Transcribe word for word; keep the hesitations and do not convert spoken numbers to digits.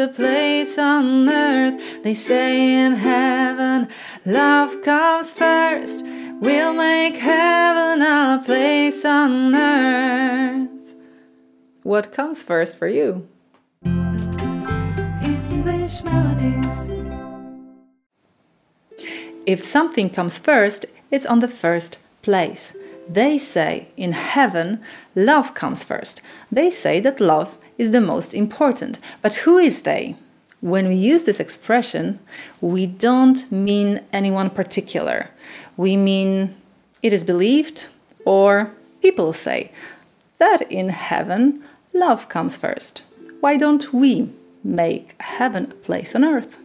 a place on earth. They say in heaven, love comes first. We'll make heaven a place on earth. What comes first for you? English melodies. If something comes first, it's on the first place. They say in heaven, love comes first. They say that love is the most important. But who is they? When we use this expression, we don't mean anyone particular. We mean it is believed, or people say, that in heaven, love comes first. Why don't we make heaven a place on earth?